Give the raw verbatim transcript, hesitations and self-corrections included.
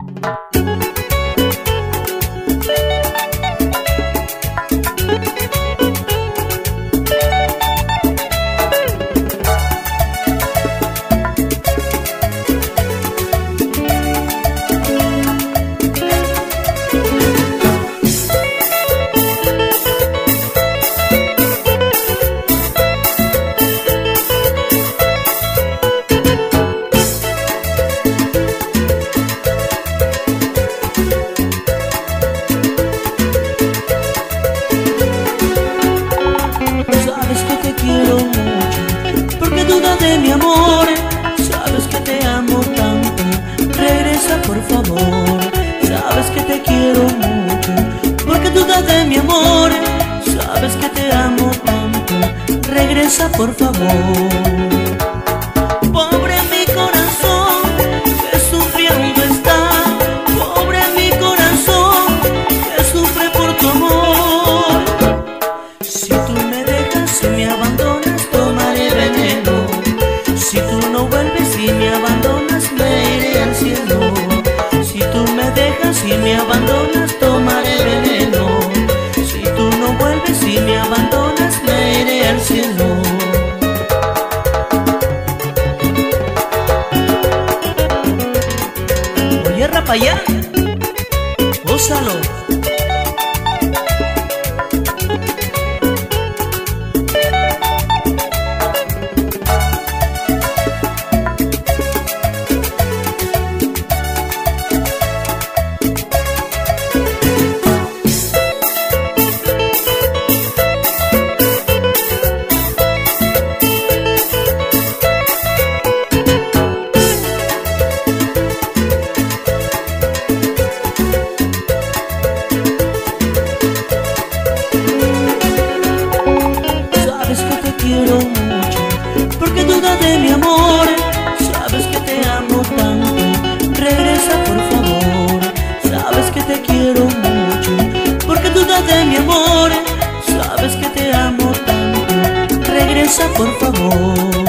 De mi amor, sabes que te amo tanto, regresa por favor. Sabes que te quiero mucho, porque dudas de mi amor. Sabes que te amo tanto, regresa por favor. Pobre mi corazón, que sufriendo está. Pobre mi corazón, que sufre por tu amor. Si tú me dejas, si me abandonas, tomaré veneno. Si tú no vuelves y me abandonas, me iré al cielo. Si tú me dejas y me abandonas, tomaré veneno. Si tú no vuelves y me abandonas, me iré al cielo. Oye, Rapayán, gózalo. Quiero mucho, porque dudas de mi amor. Sabes que te amo tanto, regresa por favor. Sabes que te quiero mucho, porque dudas de mi amor. Sabes que te amo tanto, regresa por favor.